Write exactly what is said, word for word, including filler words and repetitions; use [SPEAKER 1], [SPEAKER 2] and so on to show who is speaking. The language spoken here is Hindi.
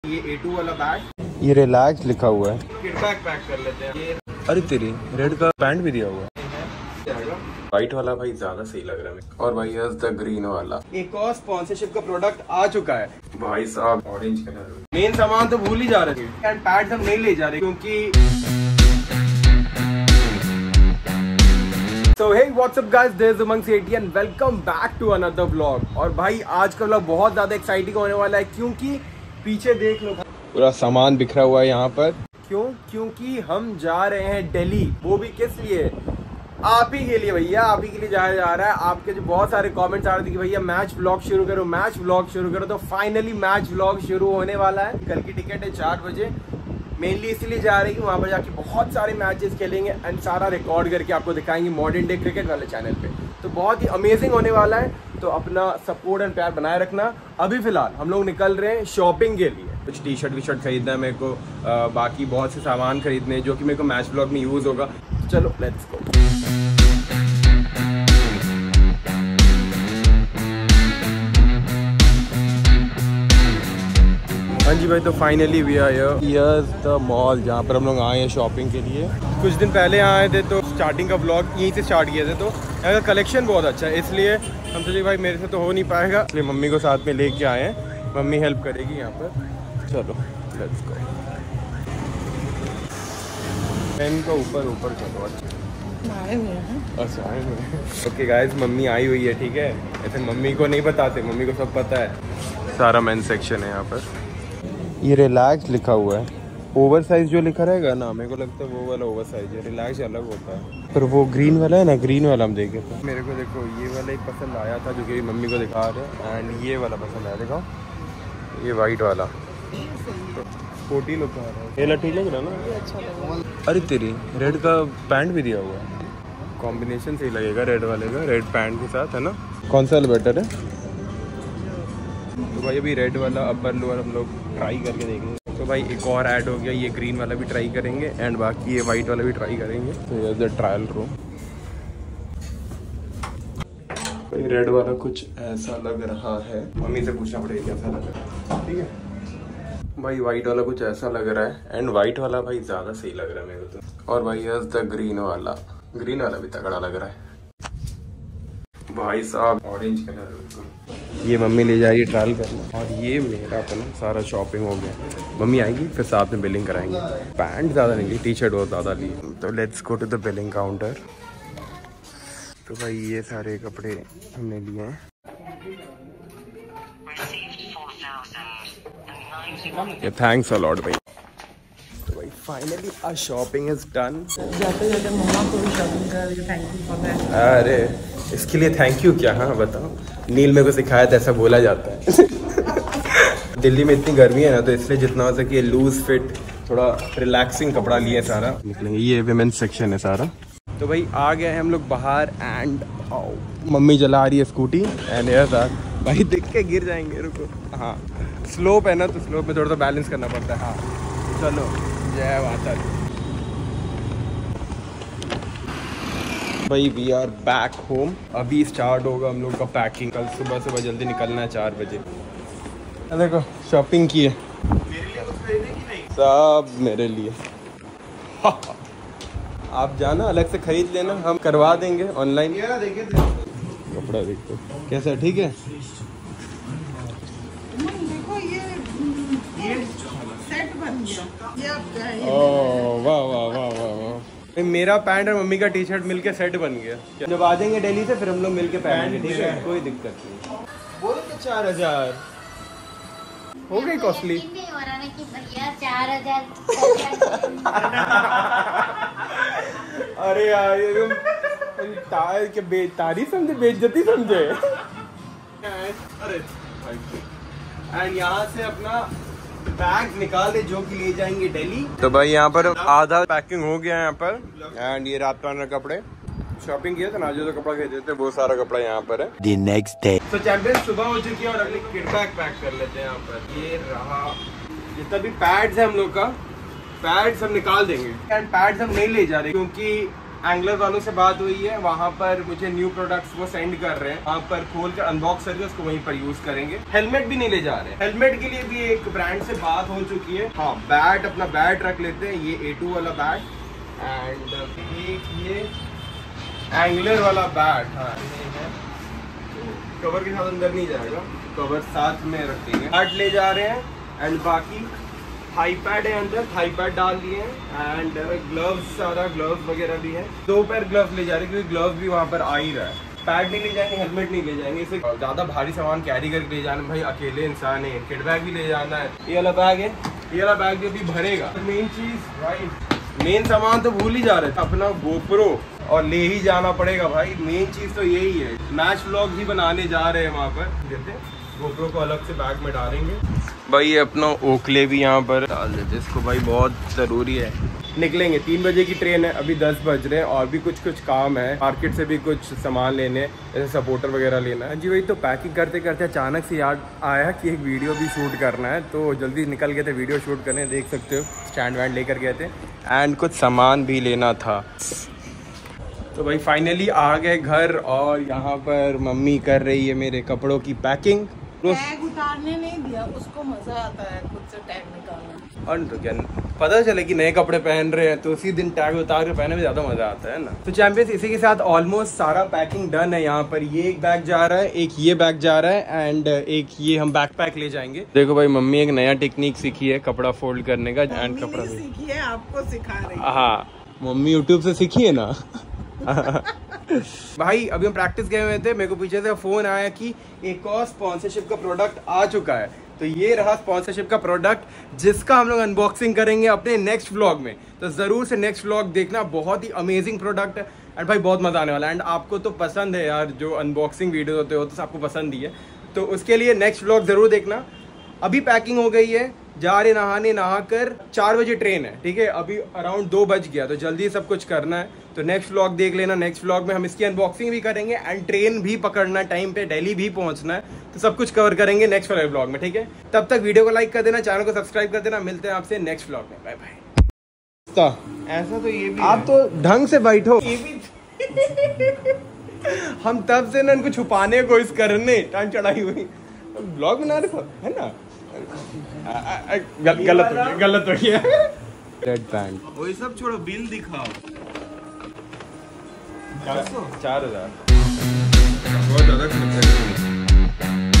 [SPEAKER 1] ये ए टू वाला बैग,
[SPEAKER 2] ये रिलैक्स लिखा हुआ है।
[SPEAKER 1] किट बैग पैक कर लेते हैं। ये
[SPEAKER 2] अरे तेरी रेड का पैंट भी दिया हुआ है। व्हाइट वाला भाई ज्यादा सही लग रहा है। और भाई द ग्रीन वाला
[SPEAKER 1] एक और स्पॉन्सरशिप का प्रोडक्ट आ चुका है
[SPEAKER 2] भाई साहब, ऑरेंज कलर।
[SPEAKER 1] मेन सामान तो भूल ही जा रहे थे एंड पैड्स हम नहीं ले जा रहे क्योंकि So hey what's up guys, this is Umang Sethi and welcome back to another vlog। और भाई आज का vlog बहुत ज्यादा एक्साइटिंग होने वाला है क्योंकि पीछे देख लो
[SPEAKER 2] पूरा सामान बिखरा हुआ है यहाँ पर।
[SPEAKER 1] क्यों? क्योंकि हम जा रहे हैं दिल्ली। वो भी किस लिए? आप ही के लिए भैया, आप ही के लिए जाया जा रहा है। आपके जो बहुत सारे कमेंट्स आ रहे थे कि भैया मैच व्लॉग शुरू करो, मैच व्लॉग शुरू करो, तो फाइनली मैच व्लॉग शुरू होने वाला है। कल की टिकट है चार बजे। मेनली इसीलिए जा रही हूँ, वहाँ पर जाके बहुत सारे मैचेस खेलेंगे एंड सारा रिकॉर्ड करके आपको दिखाएंगे मॉडर्न डे क्रिकेट वाले चैनल पे। तो बहुत ही अमेजिंग होने वाला है। तो अपना सपोर्ट एंड प्यार बनाए रखना। अभी फिलहाल हम लोग निकल रहे हैं शॉपिंग के लिए। कुछ टी शर्ट वी शर्ट खरीदना है मेरे को, आ, बाकी बहुत से सामान खरीदने हैं जो कि मेरे को मैच ब्लॉग में यूज़ होगा। चलो लेट्स गो। हाँ जी भाई, तो finally we are here the mall जहाँ पर हम लोग आए हैं शॉपिंग के लिए। कुछ दिन पहले आए थे तो स्टार्टिंग का ब्लॉग यहीं से स्टार्ट किए थे। तो यहाँ का कलेक्शन बहुत अच्छा है, इसलिए हम सोचे भाई मेरे से तो हो नहीं पाएगा, इसलिए मम्मी को साथ में लेके आए हैं। मम्मी हेल्प करेगी यहाँ पर। चलो लेट्स गो। पेन का ऊपर ऊपर चलो। अच्छा
[SPEAKER 3] आए हुए हैं।
[SPEAKER 1] अच्छा आए हुए हैं। ओके गाइस, मम्मी आई हुई है, ठीक है। ऐसे मम्मी को नहीं बताते, मम्मी को सब पता है। सारा मेन सेक्शन है यहाँ पर।
[SPEAKER 2] ये रिलैक्स लिखा हुआ है। ओवर साइज जो लिखा रहेगा ना, मेरे को लगता है वो वाला ओवर साइज है। रिलैक्स अलग होता है, पर वो ग्रीन वाला है ना, ग्रीन वाला हम देखे थे। मेरे को देखो ये वाला एक पसंद आया था जो कि मम्मी को दिखा रहे हैं, एंड ये वाला पसंद आया। देखो ये वाइट वाला फोर्टी लुक आ रहा है। ये लठी लग रहा ना,
[SPEAKER 3] अच्छा लगा।
[SPEAKER 2] अरे तेरी रेड का पैंट भी दिया हुआ है। कॉम्बिनेशन सही लगेगा रेड वाले का, रेड पैंट के साथ, है ना। कौन सा बेटर है? तो भाई अभी रेड वाला अपर लोअर हम लोग ट्राई करके देखेंगे। तो भाई एक और ऐड हो गया, ये ग्रीन वाला भी ट्राई करेंगे एंड बाकी ये वाइट वाला भी ट्राई करेंगे। तो ये द ट्रायल रूम। भाई रेड वाला कुछ ऐसा लग रहा है, मम्मी से पूछना पड़ेगा कैसा लग रहा है, ठीक है। भाई वाइट वाला कुछ ऐसा लग रहा है एंड वाइट वाला भाई ज़्यादा सही लग रहा है मेरे को तो। और भाई द ग्रीन वाला, ग्रीन वाला भी तगड़ा लग रहा है भाई साहब। ऑरेंज कलर ये मम्मी ले जा रही है ट्रायल करना। और ये मेरा अपना सारा शॉपिंग हो गया। मम्मी आएगी फिर साथ में बिलिंग कराएंगे। पैंट ज़्यादा नहीं ली, टी शर्ट बहुत ज़्यादा ली। तो let's go to the billing counter. तो भाई ये सारे कपड़े हमने लिए हैं। ये थैंक्स अ लॉट भाई। तो भाई finally our shopping is done.
[SPEAKER 3] जाते जाते मम्मा को भी शॉपिंग कर रही, थैंक यू फॉर दैट।
[SPEAKER 1] अरे इसके लिए थैंक यू क्या? हाँ बताओ, नील मेरे को सिखाया था, ऐसा बोला जाता है। दिल्ली में इतनी गर्मी है ना, तो इसलिए जितना हो सके लूज फिट थोड़ा रिलैक्सिंग कपड़ा लिए सारा निकलेंगे। ये विमेंस सेक्शन है सारा। तो भाई आ गए हैं हम लोग बाहर एंड मम्मी चला रही है स्कूटी एंड यार भाई दिख के गिर जाएंगे, रुको। हाँ स्लोप है ना, तो स्लोप में थोड़ा सा बैलेंस करना पड़ता है। हाँ चलो, जय माता दी। भाई वी आर बैक होम। अभी स्टार्ट होगा हम लोग का पैकिंग। कल सुबह सुबह जल्दी निकलना है चार बजे। देखो शॉपिंग की है सब मेरे लिए। आप जाना अलग से खरीद लेना, हम करवा देंगे ऑनलाइन। कपड़ा देखो कैसा, ठीक है।
[SPEAKER 3] देखो ये ये सेट बन गया। ये अब क्या है?
[SPEAKER 1] ओह वाह वाह वाह वाह वाह। मेरा पैंट और मम्मी का टी शर्ट मिलके सेट बन गया। जब आ जाएंगे दिल्ली से फिर हम लोग मिलके पहनेंगे, ठीक है, कोई दिक्कत नहीं। बोलो तो चार हजार हो गई कॉस्टली।
[SPEAKER 4] नहीं हो रहा ना कि भैया चार हजार।
[SPEAKER 1] अरे यार ये तुम तार के बे तारीफ समझे, बेइज्जती समझे। अरे एंड यहाँ से अपना बैग निकाल दे जो कि ले जाएंगे दिल्ली। तो भाई यहाँ पर आधा पैकिंग हो गया है यहाँ पर। एंड ये रात पाना कपड़े शॉपिंग किया था ना, जो तो कपड़ा खरीदे थे वो सारा कपड़ा यहाँ पर है।
[SPEAKER 2] The next day.
[SPEAKER 1] तो चैंपियन सुबह हो चुकी है और अगले किट बैग पैक कर लेते हैं यहाँ पर। ये रहा जितना भी पैड्स है हम लोग का, पैड्स हम निकाल देंगे एंड पैड्स हम नहीं ले जा रहे क्योंकि एंगलर वालों से बात हुई है, वहाँ पर मुझे न्यू प्रोडक्ट्स वो सेंड कर रहे हैं, वहाँ पर खोल कर अनबॉक्स करके उसको वहीं पर यूज करेंगे। हेलमेट भी नहीं ले जा रहे हैं, हेलमेट के लिए भी एक ब्रांड से बात हो चुकी है। हाँ, बैट, अपना बैट रख लेते हैं, ये ए टू वाला बैट एंड एक ये एंगलर वाला बैट। हाँ, कवर के साथ अंदर नहीं जाएगा, कवर साथ में रख देंगे। बैट ले जा रहे हैं एंड बाकी थाई पैड है, अंदर थाई पैड डाल दिए हैं एंड ग्लव्स, सारा ग्लव्स वगैरह भी है। दो पैर ग्लव्स ले जा रहे हैं क्योंकि ग्लव्स भी वहाँ पर आ ही रहा है। पैड नहीं ले जाएंगे, हेलमेट नहीं ले जाएंगे, इसे ज़्यादा भारी सामान कैरी करके ले जाना भाई, अकेले इंसान है। किट बैग भी ले जाना है, ये वाला बैग है, ये वाला बैग भी अभी भरेगा। मेन चीज़ भाई, मेन सामान तो भूल ही जा रहे थे, अपना गोप्रो और ले ही जाना पड़ेगा भाई। मेन चीज़ तो यही है, मैच व्लॉग भी बनाने जा रहे हैं वहाँ पर। देते गोप्रो को अलग से बैग में डालेंगे भाई। ये अपना ओकले भी यहाँ पर डाल देते इसको भाई, बहुत ज़रूरी है। निकलेंगे, तीन बजे की ट्रेन है, अभी दस बज रहे हैं और भी कुछ कुछ काम है, मार्केट से भी कुछ सामान लेने, जैसे सपोर्टर वगैरह लेना है। जी भाई, तो पैकिंग करते करते अचानक से याद आया कि एक वीडियो भी शूट करना है, तो जल्दी निकल गए थे वीडियो शूट करने। देख सकते हो स्टैंड वैंड लेकर गए थे एंड कुछ सामान भी लेना था। तो भाई फाइनली आ गए घर और यहाँ पर मम्मी कर रही है मेरे कपड़ों की पैकिंग।
[SPEAKER 3] टैग उतारने नहीं दिया उसको, मजा आता है खुद से टैग निकालना।
[SPEAKER 1] और तो क्या पता चले कि नए कपड़े पहन रहे हैं तो उसी दिन टैग उतार के पहनने में ज्यादा मजा आता है ना। तो चैंपियंस, इसी के साथ ऑलमोस्ट सारा पैकिंग डन है। यहाँ पर ये एक बैग जा रहा है, एक ये बैग जा रहा है एंड एक ये हम बैक पैक ले जाएंगे। देखो भाई, मम्मी एक नया टेक्निक सीखी है कपड़ा फोल्ड करने का एंड कपड़ा
[SPEAKER 3] सीखी है, आपको सिखा रही है।
[SPEAKER 1] हाँ, मम्मी यूट्यूब से सीखी है ना। भाई अभी हम प्रैक्टिस गए हुए थे, मेरे को पीछे से फोन आया कि एक और स्पॉन्सरशिप का प्रोडक्ट आ चुका है। तो ये रहा स्पॉन्सरशिप का प्रोडक्ट जिसका हम लोग अनबॉक्सिंग करेंगे अपने नेक्स्ट व्लॉग में। तो जरूर से नेक्स्ट व्लॉग देखना, बहुत ही अमेजिंग प्रोडक्ट है एंड भाई बहुत मजा आने वाला है। एंड आपको तो पसंद है यार, जो अनबॉक्सिंग वीडियो होते हो तो आपको पसंद ही है, तो उसके लिए नेक्स्ट व्लॉग जरूर देखना। अभी पैकिंग हो गई है, जा रहे नहाने, नहा कर चार बजे ट्रेन है, ठीक है। अभी अराउंड दो बज गया, तो जल्दी सब कुछ करना है। तो नेक्स्ट व्लॉग देख लेना, नेक्स्ट व्लॉग में हम इसकी अनबॉक्सिंग भी करेंगे एंड ट्रेन भी पकड़ना, टाइम पे दिल्ली भी पहुंचना है, तो सब कुछ कवर करेंगे नेक्स्ट वाले व्लॉग में, ठीक है। तब तक वीडियो को लाइक कर देना, चैनल को सब्सक्राइब कर देना। मिलते हैं आपसे नेक्स्ट व्लॉग में, बाय बाय। ऐसा तो ये भी आप तो ढंग से बैठो, ये भी हम तब से ना इनको छुपाने की कोशिश करने टाइम चढ़ाई हुई, ब्लॉग बना रहे है ना। गलत हो गया, गलत हो गया। रेड पैंट,
[SPEAKER 2] वही सब छोड़ो, बिल दिखाओ।
[SPEAKER 1] चार हजार बहुत ज्यादा खर्चा।